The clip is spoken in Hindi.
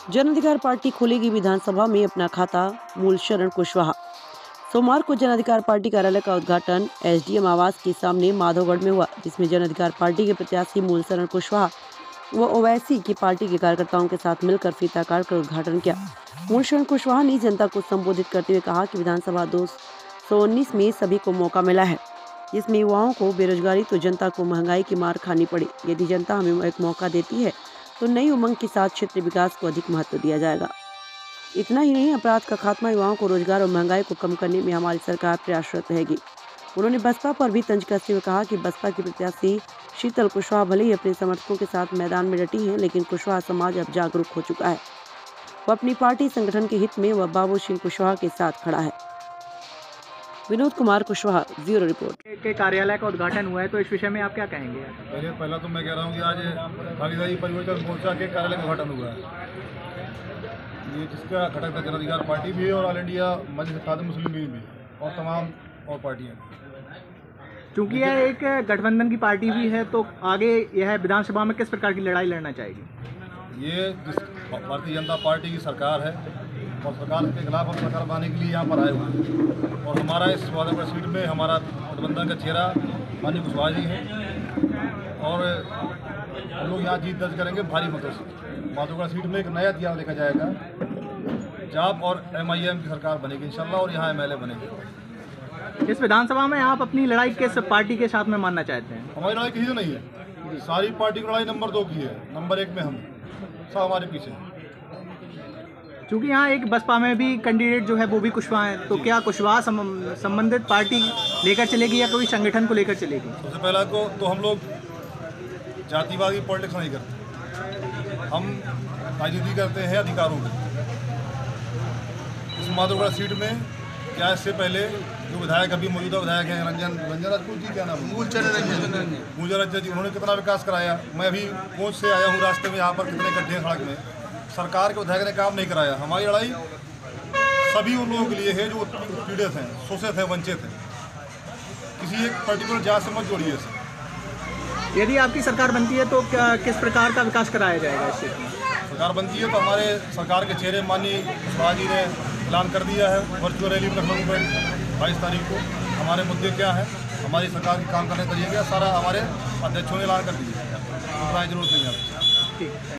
जन अधिकार पार्टी खोलेगी विधानसभा में अपना खाता, मूल शरण कुशवाहा। सोमवार को जन अधिकार पार्टी कार्यालय का उद्घाटन एसडीएम आवास के सामने माधवगढ़ में हुआ, जिसमें जन अधिकार पार्टी के प्रत्याशी मूल शरण कुशवाहा व ओवैसी की पार्टी के कार्यकर्ताओं के साथ मिलकर फीता काट कर उद्घाटन किया। मूल शरण कुशवाहा ने जनता को संबोधित करते हुए कहा कि विधानसभा 219 में सभी को मौका मिला है, जिसमें युवाओं को बेरोजगारी तो जनता को महंगाई की मार खानी पड़ी। यदि जनता हमें एक मौका देती है तो नई उमंग के साथ क्षेत्रीय विकास को अधिक महत्व दिया जाएगा। इतना ही नहीं, अपराध का खात्मा, युवाओं को रोजगार और महंगाई को कम करने में हमारी सरकार प्रयासरत रहेगी। उन्होंने बसपा पर भी तंज कसते हुए कहा कि बसपा की प्रत्याशी शीतल कुशवाहा भले ही अपने समर्थकों के साथ मैदान में डटी हैं, लेकिन कुशवाहा समाज अब जागरूक हो चुका है। वह अपनी पार्टी संगठन के हित में वह बाबू सिंह कुशवाहा के साथ खड़ा है। Vinod Kumar Kushwaha, bureau report. के कार्यालय का उद्घाटन हुआ है, तो इस विषय में आप क्या कहेंगे? पहला तो मैं कह रहा हूँ कि आज भागीदारी परिवर्तन मोर्चा के कार्यालय का उद्घाटन हुआ है। ये जिसका घटक जन अधिकार पार्टी भी है और all India Majlis Ittehad Muslim League भी और तमाम और पार्टियाँ। चूँकि यह एक गठबंधन की पार्टी भी है, तो आगे यह विधानसभा में किस प्रकार की लड़ाई लड़ना चाहेगी? ये जिस भारतीय जनता पार्टी की सरकार है और सरकार के खिलाफ हम सरकार बनाने के लिए यहाँ पर आए हुए हैं और हमारा इस माधवगढ़ सीट में हमारा गठबंधन का चेहरा माननीय कुशवाहा जी है और हम लोग यहाँ जीत दर्ज करेंगे भारी मतों से। माधवगढ़ सीट में एक नया इतिहास देखा जाएगा। जाप और MIM की सरकार बनेगी इंशाल्लाह और यहाँ MLA बनेगी। इस विधानसभा में आप अपनी लड़ाई किस पार्टी के साथ में मानना चाहते हैं? हमारी लड़ाई किसी से नहीं है, सारी पार्टी की लड़ाई नंबर 2 की है, नंबर 1 में हम सब हमारे पीछे। चूँकि यहाँ एक बसपा में भी कैंडिडेट जो है वो भी कुशवाहा है, तो क्या कुशवाहा संबंधित पार्टी लेकर चलेगी या कोई संगठन को लेकर चलेगी? सबसे पहला तो हम लोग जातिवादी पॉलिटिक्स नहीं करते, हम राजनीति करते हैं अधिकारों की। इस माधवगढ़ सीट में क्या इससे पहले जो विधायक अभी मौजूदा विधायक हैं रंजन राजपूत जी, क्या नाम है, मूलचंद जी, उन्होंने कितना विकास कराया। मैं अभी कोच से आया हूँ, रास्ते में यहाँ पर कितने गड्ढे सड़क में, सरकार के विधायक ने काम नहीं कराया। हमारी लड़ाई सभी उन लोगों के लिए है जो पीड़ित हैं, शोषित हैं, वंचित हैं। किसी एक पर्टिकुलर जात से मत जोड़िए इसे। यदि आपकी सरकार बनती है तो क्या किस प्रकार का विकास कराया जाएगा? इससे सरकार बनती है तो हमारे सरकार के चेहरे माननीय कुशवाहा जी ने ऐलान कर दिया है वर्चुअल रैली में लखनऊ में 22 तारीख को। हमारे मुद्दे क्या हैं, हमारी सरकार के काम करने का तरीका क्या, सारा हमारे अध्यक्षों ने ऐलान कर दिया है, जरूरत नहीं है। ठीक।